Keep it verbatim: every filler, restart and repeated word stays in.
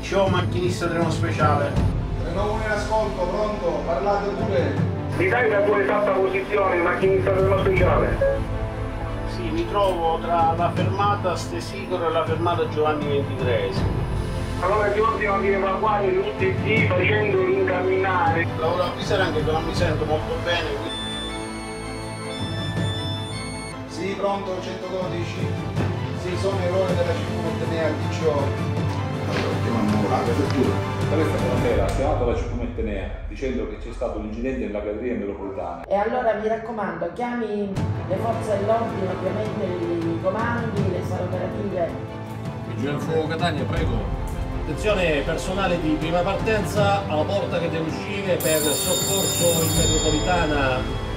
C O macchinista treno speciale. Renault in ascolto, pronto, parlate pure. Mi dai la tua esatta posizione, macchinista treno speciale? Sì, mi trovo tra la fermata Stesicoro e la fermata Giovanni ventitreesimo. Allora ti ordino di evacuare tutti i facendo incamminare. Lavoro a Pisera anche se non mi sento molto bene. Sì, pronto, centododici. Sì, sono errore della C Q Mettenea al D C O. Allora, chiamano la prefettura. Questa buonasera ha chiamato la C Q Mettenea dicendo che c'è stato un incidente nella galleria metropolitana. E allora mi raccomando, chiami le forze dell'ordine, ovviamente i comandi, le sale operative. Vigile del fuoco Catania, prego. Attenzione personale di prima partenza alla porta che deve uscire per soccorso in metropolitana